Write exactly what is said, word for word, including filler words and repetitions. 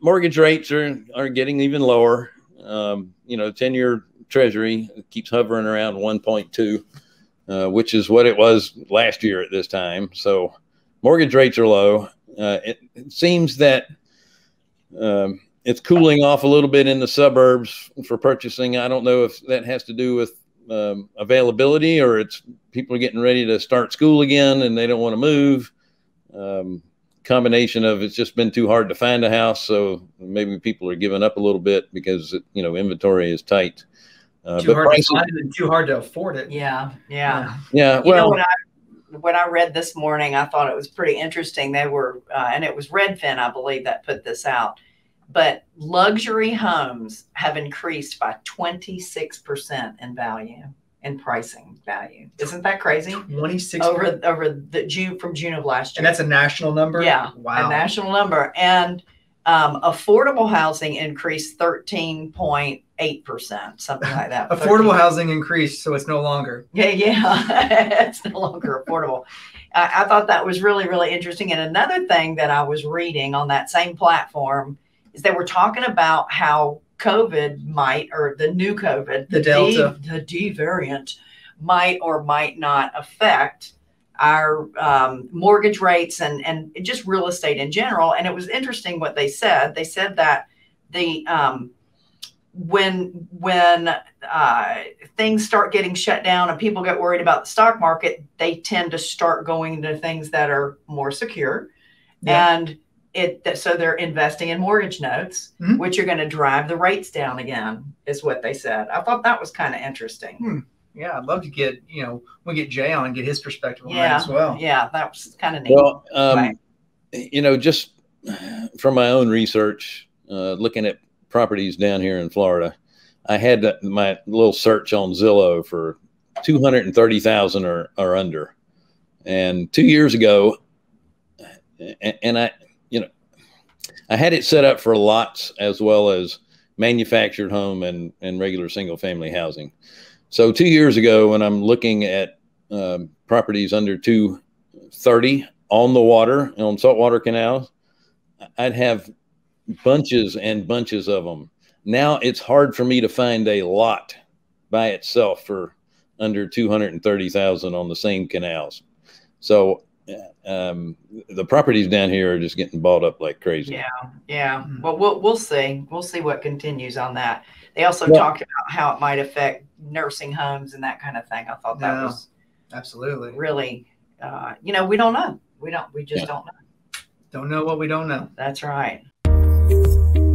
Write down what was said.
mortgage rates are, are getting even lower. Um, you know, ten year treasury keeps hovering around one point two, uh, which is what it was last year at this time. So mortgage rates are low. Uh, it, it seems that um, it's cooling off a little bit in the suburbs for purchasing. I don't know if that has to do with um, availability, or it's people are getting ready to start school again and they don't want to move. Um, combination of it's just been too hard to find a house, so maybe people are giving up a little bit because you know inventory is tight. Uh, too but hard prices, to find it and too hard to afford it. Yeah, yeah, yeah. You Well, know, when I when I read this morning, I thought it was pretty interesting. They were, uh, and it was Redfin, I believe, that put this out. But luxury homes have increased by twenty-six percent in value and pricing value. Isn't that crazy? twenty-six over over the June from June of last year. And that's a national number? Yeah. Wow. A national number. And um, affordable housing increased thirteen point eight percent, something like that. Affordable housing increased, so it's no longer. Yeah, yeah. It's no longer affordable. I, I thought that was really, really interesting. And another thing that I was reading on that same platform is they were talking about how COVID might, or the new COVID, The the Delta. D, the D variant might or might not affect our um, mortgage rates and, and just real estate in general. And it was interesting what they said. They said that the um, when when uh, things start getting shut down and people get worried about the stock market, they tend to start going into things that are more secure. Yeah. And it so they're investing in mortgage notes, Mhm. which are going to drive the rates down again, is what they said. I thought that was kind of interesting. Hmm. Yeah, I'd love to get, you know, we get Jay on and get his perspective on Yeah, that as well. yeah, that was kind of neat. well, um, Right. you know, just from my own research, uh, looking at properties down here in Florida, I had my little search on Zillow for two hundred thirty thousand or, or under. And two years ago, and, and I, you know, I had it set up for lots as well as manufactured home and, and regular single family housing. So two years ago, when I'm looking at um, properties under two thirty on the water, on saltwater canals, I'd have bunches and bunches of them. Now it's hard for me to find a lot by itself for under two hundred thirty thousand on the same canals. So um, the properties down here are just getting bought up like crazy. Yeah, yeah. Hmm. Well, we'll we'll see. We'll see what continues on that. They also Yeah. talked about how it might affect nursing homes and that kind of thing. I thought that Yeah. was Absolutely. really, uh, you know, we don't know. We don't. We just Yeah. don't know. Don't know what we don't know. That's right.